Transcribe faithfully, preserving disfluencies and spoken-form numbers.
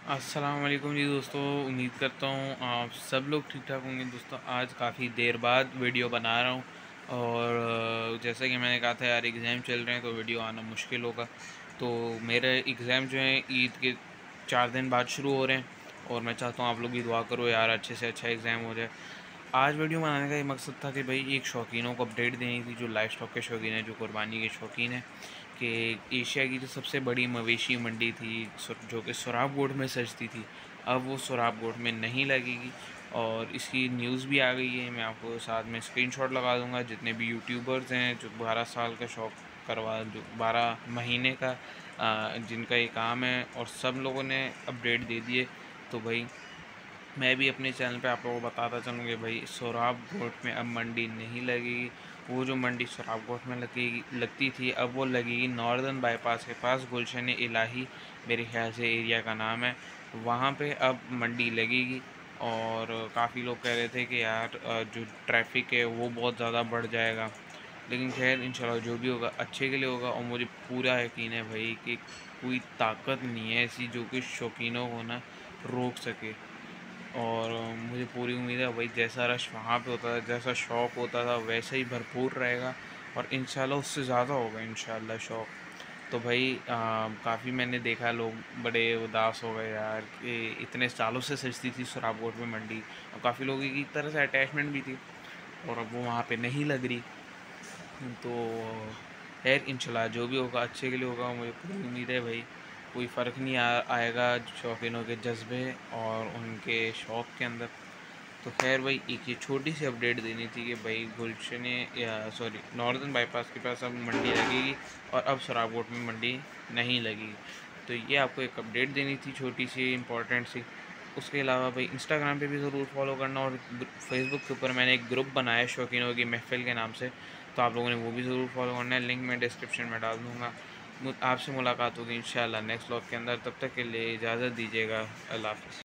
अस्सलाम वालेकुम जी दोस्तों, उम्मीद करता हूँ आप सब लोग ठीक ठाक होंगे। दोस्तों आज काफ़ी देर बाद वीडियो बना रहा हूँ और अ, जैसा कि मैंने कहा था यार, एग्ज़ाम चल रहे हैं तो वीडियो आना मुश्किल होगा। तो मेरे एग्ज़ाम जो हैं ईद के चार दिन बाद शुरू हो रहे हैं और मैं चाहता हूँ आप लोग भी दुआ करो यार, अच्छे से अच्छा एग्ज़ाम हो जाए। आज वीडियो बनाने का ये मकसद था कि भाई एक शौकीनों को अपडेट देनी थी, जो लाइव स्टॉक के शौकीन हैं, जो कुर्बानी के शौकीन हैं, कि एशिया की जो सबसे बड़ी मवेशी मंडी थी सुर- जो कि सोराब गोट में सजती थी, अब वो सोराब गोट में नहीं लगेगी। और इसकी न्यूज़ भी आ गई है। मैं आपको साथ में स्क्रीनशॉट लगा दूंगा। जितने भी यूट्यूबर्स हैं जो बारह साल का शौक करवा जो बारह महीने का आ, जिनका ये काम है, और सब लोगों ने अपडेट दे दिए। तो भाई मैं भी अपने चैनल पे आप लोगों को बताता चलूँ कि भाई सोराब गोट में अब मंडी नहीं लगेगी। वो जो मंडी सोराब गोट में लगेगी लगती थी, अब वो लगेगी नॉर्दर्न बाईपास के पास, गुलशन इलाही मेरे ख्याल से एरिया का नाम है। वहाँ पे अब मंडी लगेगी। और काफ़ी लोग कह रहे थे कि यार अ, जो ट्रैफिक है वो बहुत ज़्यादा बढ़ जाएगा, लेकिन खैर इंशाल्लाह जो भी होगा अच्छे के लिए होगा। और मुझे पूरा यकीन है भाई कि कोई ताकत नहीं है ऐसी जो कि शौकीनों को ना रोक सके। और मुझे पूरी उम्मीद है भाई, जैसा रश वहाँ पे होता था, जैसा शौक़ होता था, वैसे ही भरपूर रहेगा और इंशाल्लाह उससे ज़्यादा होगा इंशाल्लाह शौक़। तो भाई काफ़ी मैंने देखा लोग बड़े उदास हो गए यार कि इतने सालों से सजती थी सोराब कोट में मंडी, और काफ़ी लोगों की एक तरह से अटैचमेंट भी थी, और अब वो वहाँ पे नहीं लग रही। तो खैर इंशाल्लाह जो भी होगा अच्छे के लिए होगा। मुझे पूरी उम्मीद है भाई कोई फ़र्क नहीं आ आएगा शौकीनों के जज्बे और उनके शौक़ के अंदर। तो खैर भाई एक ये छोटी सी अपडेट देनी थी कि भाई गुलशन या सॉरी नॉर्दर्न बाईपास के पास अब मंडी लगेगी और अब सराबकोट में मंडी नहीं लगेगी। तो ये आपको एक अपडेट देनी थी, छोटी सी इम्पोर्टेंट सी। उसके अलावा भाई इंस्टाग्राम पे भी ज़रूर फॉलो करना, और फेसबुक के ऊपर मैंने एक ग्रुप बनाया है शौकीनों की महफ़िल के नाम से, तो आप लोगों ने वो भी ज़रूर फॉलो करना है। लिंक मैं डिस्क्रिप्शन में डाल दूँगा। मुझ आपसे मुलाकात होगी इंशाल्लाह नेक्स्ट व्लॉग के अंदर। तब तक के लिए इजाज़त दीजिएगा। अल्लाह हाफ़िज़।